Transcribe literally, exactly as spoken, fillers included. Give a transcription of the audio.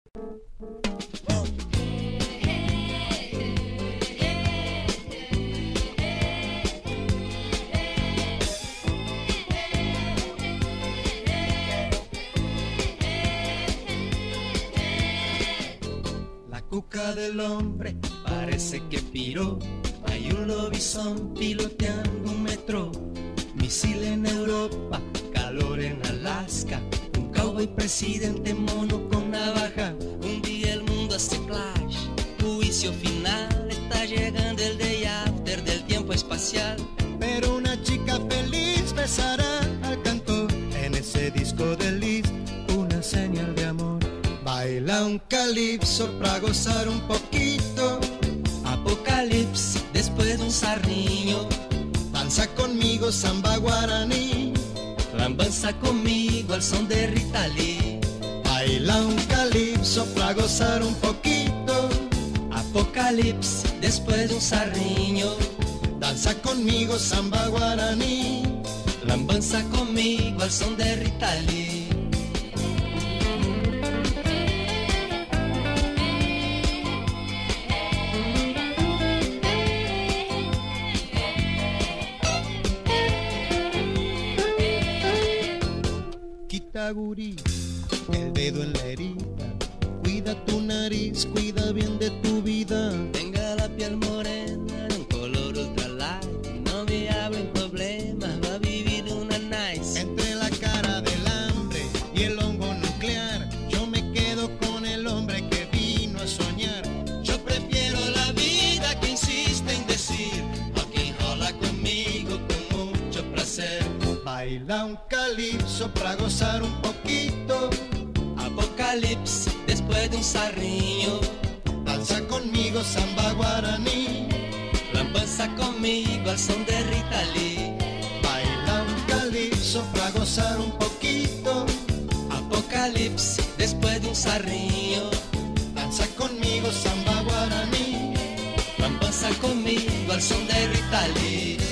La cuca del hombre parece que piró. Hay un lobizón piloteando un metro. Misil en Europa, calor en Alaska. Un cowboy presidente mono con navaja. Un día el mundo hace flash, juicio final. Está llegando el day after del tiempo espacial. Pero una chica feliz besará al cantor en ese disco de Liz, una señal de amor. Baila un calipso para gozar un poquito. Apocalipsis después de un sarniño. Danza conmigo samba guaraní. Lambanza conmigo al son de Rita Lee. Baila un calipso para gozar un poquito. Apocalipsis después de un sarniño. Danza conmigo samba guaraní. Lambanza conmigo al son de Rita Lee. Gurí, el dedo en la herida, cuida tu nariz, cuida bien de tu vida. Tenga la piel morena de un color ultra light, no me hablen problemas, va a vivir una nice. Entre la cara del hambre y el hongo nuclear, yo me quedo con el hombre que vino a soñar. Yo prefiero la vida que insiste en decir a quien jola conmigo con mucho placer. Baila un calipso para gozar un poquito. Apocalipsis después de un sarniño. Danza conmigo samba guaraní. Lambanza conmigo al son de Rita Lee. Baila un calipso para gozar un poquito. Apocalipsis después de un sarniño. Danza conmigo samba guaraní. Lambanza conmigo al son de Rita Lee.